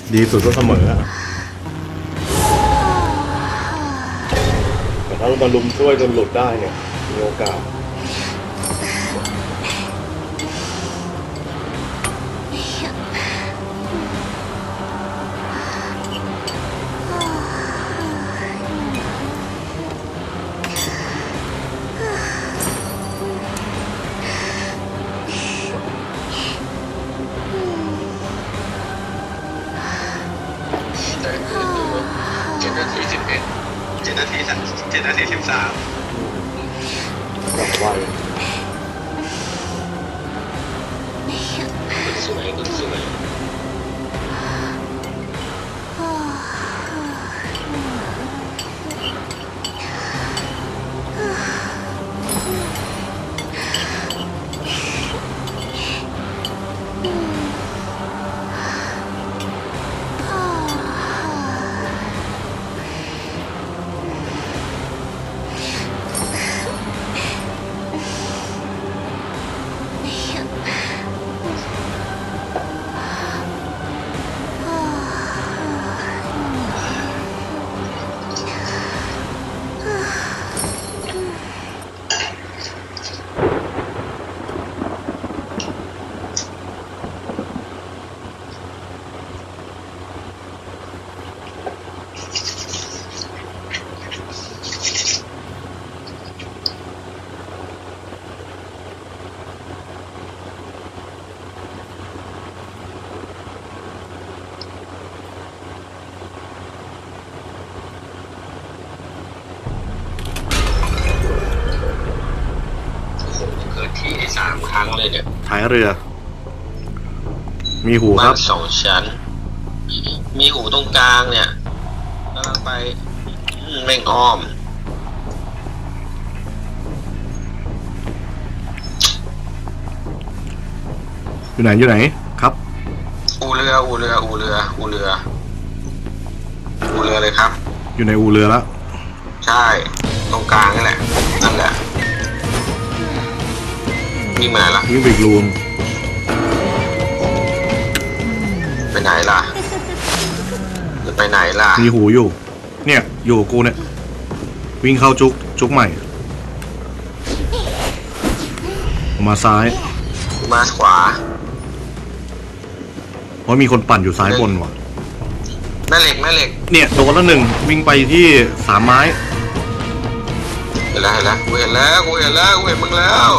ดีสุดก็เสมอแต่ถ้าเรามาลุมช่วยจนหลุดได้เนี่ยมีโอกาส 7 นาที 13 แบบไวสวยคุณสวย3 ครั้งเลยเนี่ยท้ายเรือมีหูครับ 2 ชั้นมีหูตรงกลางเนี่ยกำลังไปแม่งอ้อมอยู่ไหนครับอู่เรือเลยครับอยู่ในอู่เรือแล้วใช่ตรงกลางนี่แหละนั่นแหละวิ่งมาล่ะวิ่งไปอีกรูมไปไหนล่ะจะไปไหนล่ะมีหูอยู่เนี่ยอยู่กูเนี่ยวิ่งเข้าจุกใหม่มาซ้ายมาขวาเพราะมีคนปั่นอยู่ซ้ายบนว่ะแม่เหล็กเนี่ยโดนแล้ว1วิ่งไปที่3 ไม้เห็นแล้วกูเห็นมึงแล้ว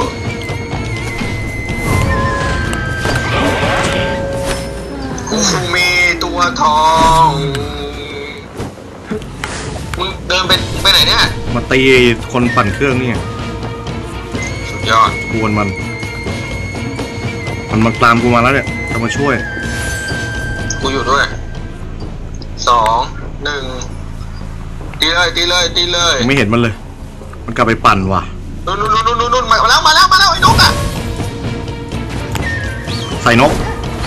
กูมีตัวทองมึงเดินไปไหนเนี่ยมาตีคนปั่นเครื่องนี่สุดยอดกวนมันตามกูมาแล้วเนี่ยจะมาช่วยกูอยู่ด้วย2 1ตีเลยไม่เห็นมันเลยมันกลับไปปั่นว่ะนู่นมาแล้วไอ้นกอ่ะใส่นก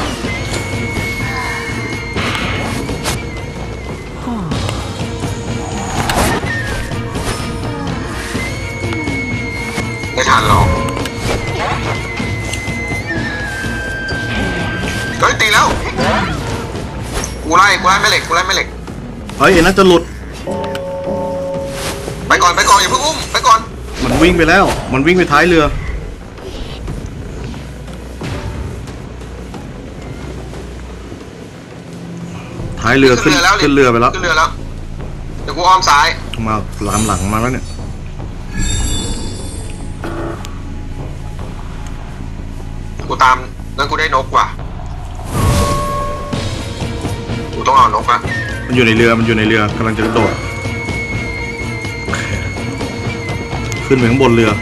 ไม่ทันหรอกเฮ้ยตีแล้วกูไล่แม่เหล็กเฮ้ยน่าจะหลุดไปก่อนอย่าเพิ่งอุ้มไปก่อนมันวิ่งไปแล้วมันวิ่งไปท้ายเรือขึ้นเรือไปแล้วเดี๋ยวกูอ้อมซ้ายมาลามหลังมาแล้วเนี่ยกูตามแล้วกูได้นกว่ะกูต้องเอานกนะมันอยู่ในเรือกำลังจะกระโดดขึ้นไปข้างบนเรือ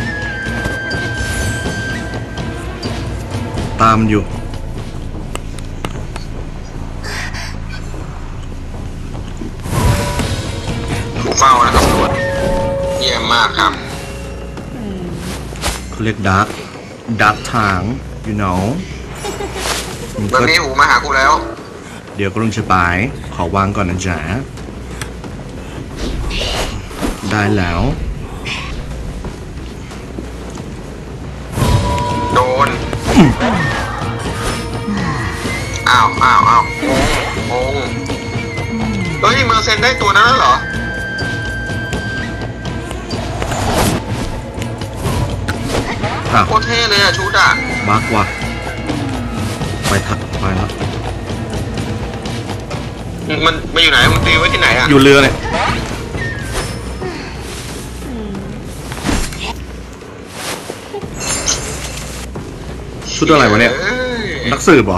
ตามอยู่ถูกเฝ้านะครับตำรวจเยี่ยมมากครับเขาเรียกดักทาง you know มันมีหูมาหากูแล้วเดี๋ยวกำลังจะไปขอวางก่อนนะจ๊ะได้แล้วโดนอ้าวงงเฮ้ยเมอร์เซนได้ตัวนั้นแล้วเหรอ โคตรเท่เลยอะชุดอะบักว่ะไปถักไปแล้วมันอยู่ไหนมันตีไว้ที่ไหนอะอยู่เรือเนี่ยชุดอะไรวะเนี่ยนักสืบเหรอ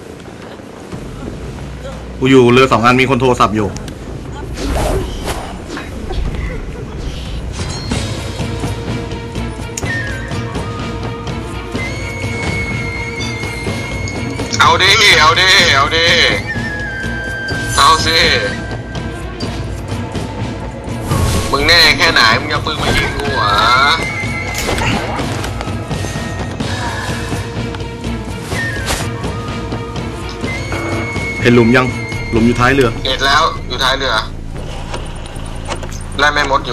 กูอยู่เรือ2 อันมีคนโทรศัพท์อยู่เอาดิเอาดิเอาดิเอาสิมึงแน่แค่ไหนมึงจะปืนมายิงกูเหรอเห็นหลุมยังหลุมอยู่ท้ายเรือเห็นแล้วอยู่ท้ายเรือไล่แม่มด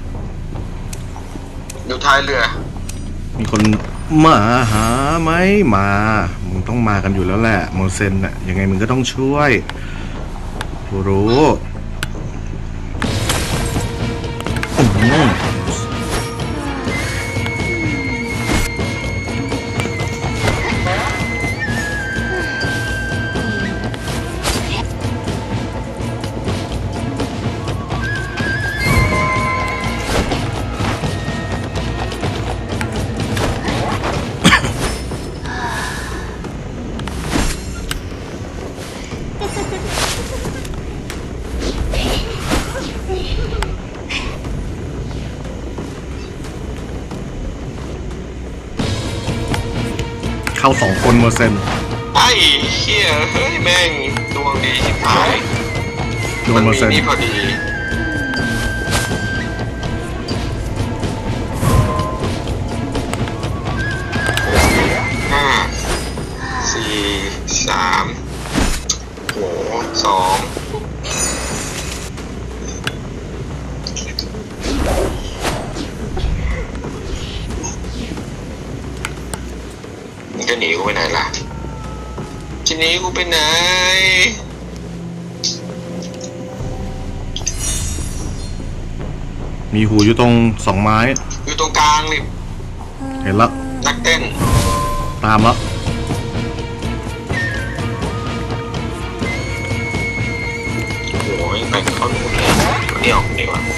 อยู่ท้ายเรือมีคนมาหาไหมมามึงต้องมากันอยู่แล้วแหละโมเซนน่ะยังไงมึงก็ต้องช่วยกูรู้เข้า2 คนโมเซนไอ้เหี้ยเฮ้ยแม่งดวงดีชิบหายโดนโมเซนนี่พอดี5 4 3โห2จะหนีกูไปไหนล่ะจะหนีกูไปไหนมีหูอยู่ตรง2 ไม้อยู่ตรงกลางนี่เห็นแล้วนักเต้นตามแล้วโอ้ยไปเข้าหนูเลยนี่ออกดีกว่า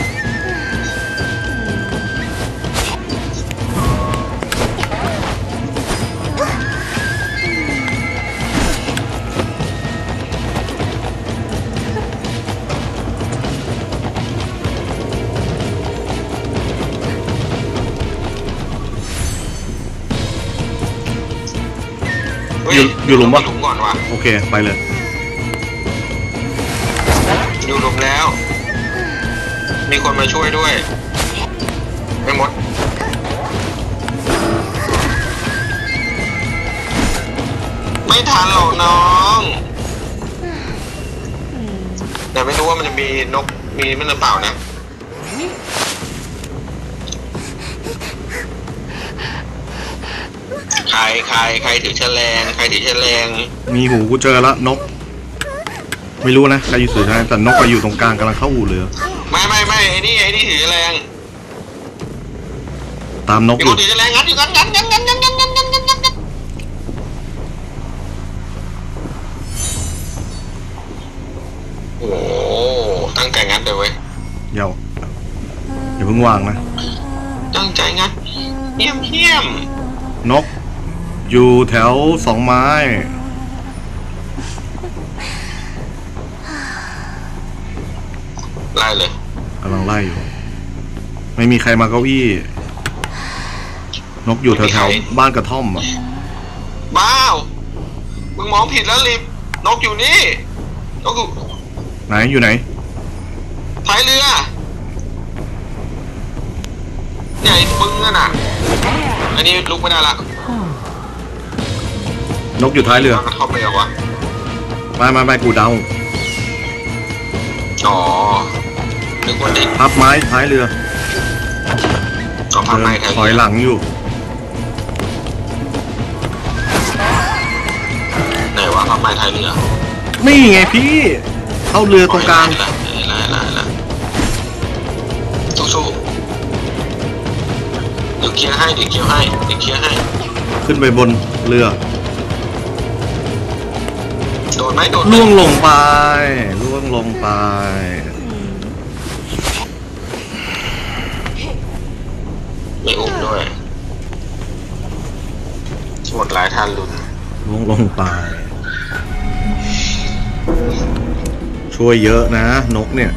อยู่หลุมปะหลุมก่อนวะโอเคไปเลยอยู่หลุมแล้ว มีคนมาช่วยด้วยไม่หมดไม่ทันหรอกน้องแต่ไม่รู้ว่ามันจะมีนกมีมันหรือเปล่านะใครถือแฉลงใครถือแฉลงมีหูกูเจอแล้วนกไม่รู้นะใครอยู่สื่อแต่นกไปอยู่ตรงกลางกำลังเข้าหูเรือไม่ไอ้นี่ถือแฉลงตามนกอยู่ถือแฉลงงั้นอยู่งั้นโอ้ตั้งใจงัดเลยเว้ยอย่าเพิ่งวางนะตั้งใจงัดเยี่ยมนกอยู่แถว2 ไม้ไล่เลยกำลังไล่อยู่ไม่มีใครมาเก้าอี้นกอยู่แถวบ้านกระท่อมอ่ะบ้าวมึงมองผิดแล้วลิบนกอยู่นี่นกอยู่ไหนท้ายเรือเนี่ยไอ้ปึ้งนั่นน่ะอันนี้ลุกไม่ได้ละนกอยู่ท้ายเรือเข้าไปเหรอวะไม่กูเดาอ๋อนึกว่าดิพับไม้ท้ายเรือพับไม้ท้ายถอยหลังอยู่ไหนวะพับไม้ท้ายเรือนี่ไงพี่เข้าเรือตรงกลางละสู้ๆเดี๋ยวเคลียร์ให้ขึ้นไปบนเรือโดนไหมล่วงลงไปไม่อุ้มด้วยหมดหลายท่านลุ้นล่วงลงไป ช่วยเยอะนะนกเนี่ย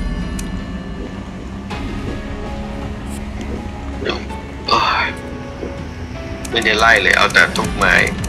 โอ้ยไม่ได้ไล่เลยเอาแต่ทุกไม้